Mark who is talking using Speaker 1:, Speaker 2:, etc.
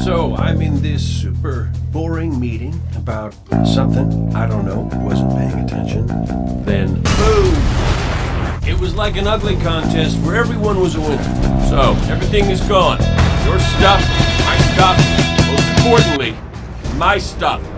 Speaker 1: So I'm in this super boring meeting about something, I don't know, wasn't paying attention. Then, boom! It was like an ugly contest where everyone was a winner. So, everything is gone. Your stuff, my stuff, most importantly, my stuff.